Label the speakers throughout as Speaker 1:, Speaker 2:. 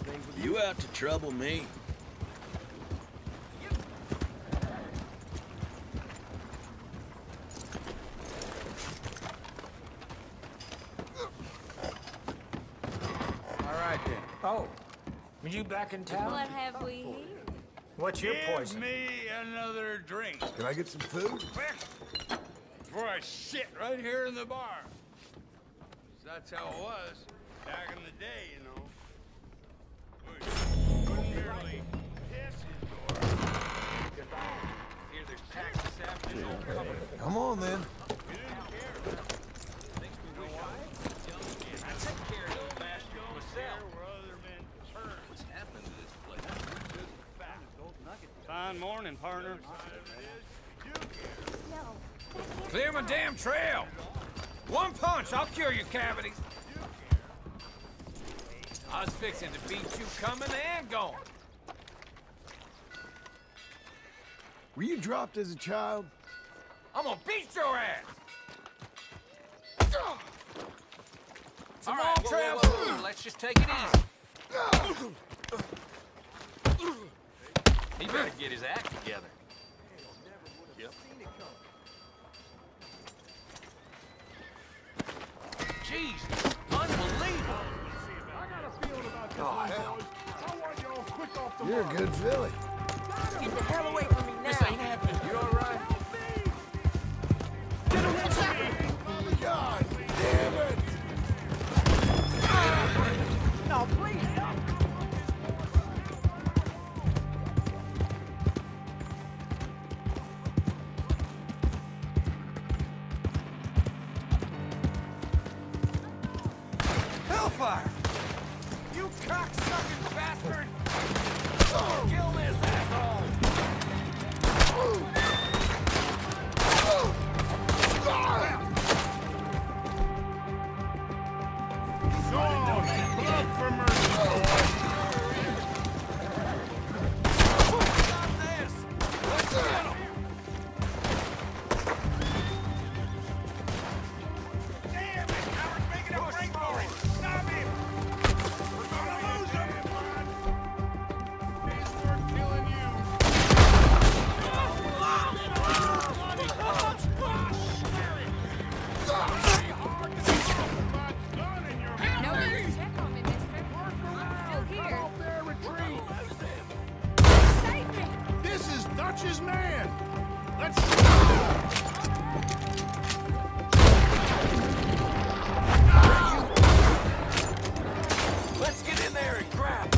Speaker 1: You out to trouble me?
Speaker 2: All right then. Oh, are you back in town?
Speaker 3: What have we here?
Speaker 2: What's your poison?
Speaker 4: Give me another drink.
Speaker 5: Can I get some food?
Speaker 4: Quick! Before I sit right here in the bar. That's how it was back in the day, you know. Couldn't merely piss his door. Here, there's tax this afternoon.
Speaker 5: Come on, then.
Speaker 4: You didn't care. Thinks we know why? I took care of those bastards myself. Where other men turn. What's happened to this place? Fine morning, partner.
Speaker 2: Clear my damn trail! One punch, I'll cure your cavities. I was fixing to beat you coming and going.
Speaker 5: Were you dropped as a child?
Speaker 2: I'm gonna beat your ass! It's a long trail.
Speaker 6: Let's just take it easy. He better get his act together. Yep. Jesus, unbelievable.
Speaker 4: I got a feeling about this one, boys. I want y'all quick off the
Speaker 5: You're a
Speaker 4: mark.
Speaker 5: good filly.
Speaker 3: Get the hell away from me now.
Speaker 6: This ain't happening. You all right?
Speaker 5: God damn it!
Speaker 3: No, please stop.
Speaker 2: Hellfire! You cocksucking bastard! Kill this asshole!
Speaker 4: Blood for mercy, boys.
Speaker 2: Stop this! Let's get him!
Speaker 4: Damn it! Howard's making a break for it! Stop him! We're gonna lose him! It's worth killing you.
Speaker 3: No need to check on me, mister. I'm still here.
Speaker 4: Their retreat.
Speaker 3: Save me!
Speaker 4: This is Dutch's man. Let's
Speaker 2: Let's get in there and grab!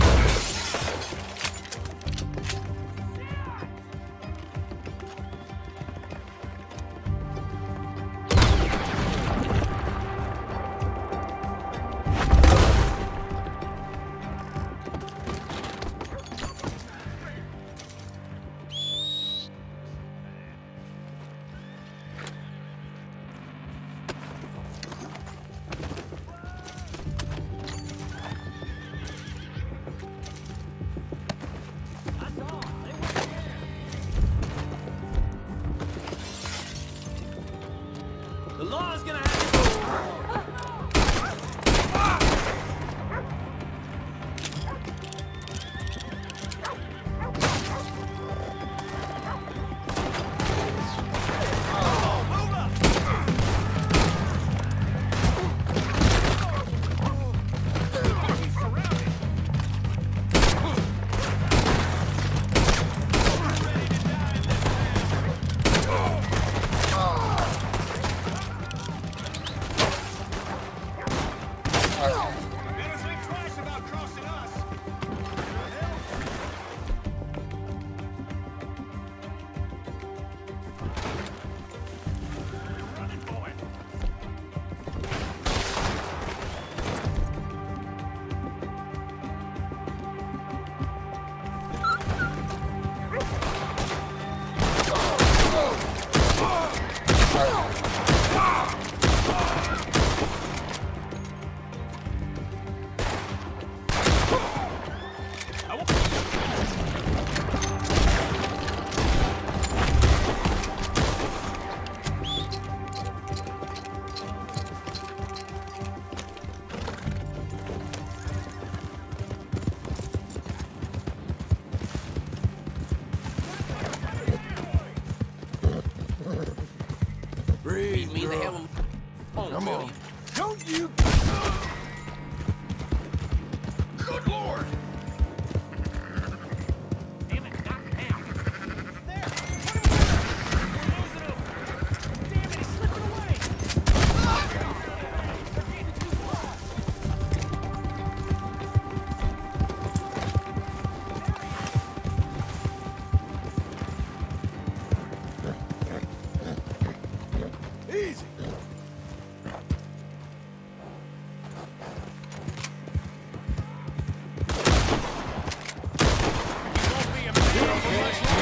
Speaker 2: The law's gonna have to...
Speaker 4: Better think twice about crossing us. Running, boy.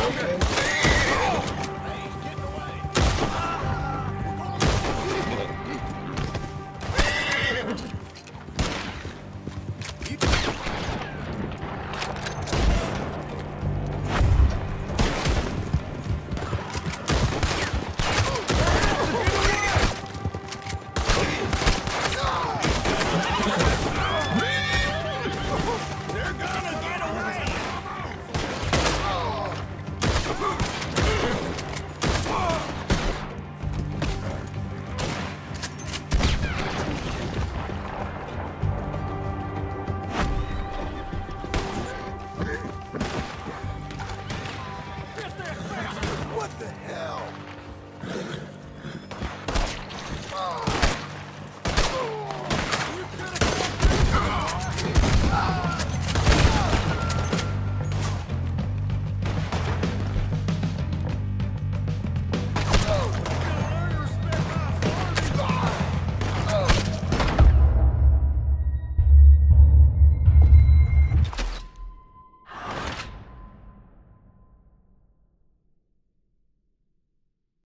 Speaker 5: okay.